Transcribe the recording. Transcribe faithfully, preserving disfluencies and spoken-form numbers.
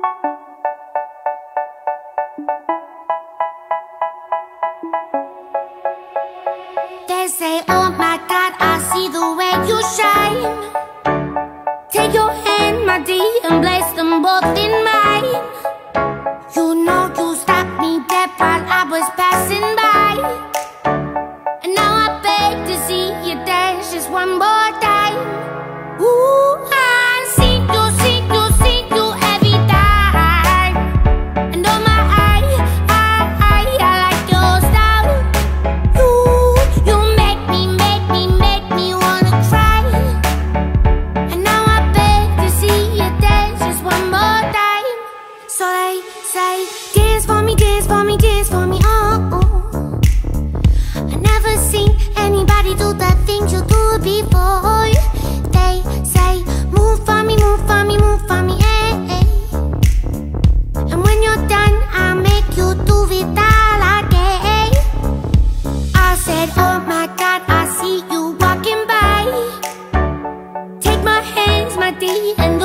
They say, oh my God, I see the way you shine. Take your hand, my dear, and place them both in mine. You know you stopped me dead while I was passing by, and now I beg to see you dance just one more time. Ooh, I see you, see you, see you every time. And oh my, I, I, I, I like your style. You, you make me, make me, make me wanna cry. And now I beg to see you dance just one more time. So they say, dance for me, dance for me, dance for me, oh, oh. I never seen anybody do the things you do before. They say, move for me, move for me, move for me, eh, eh. And when you're done, I'll make you do it all again. I said, oh my God, I see you walking by. Take my hands, my dear, and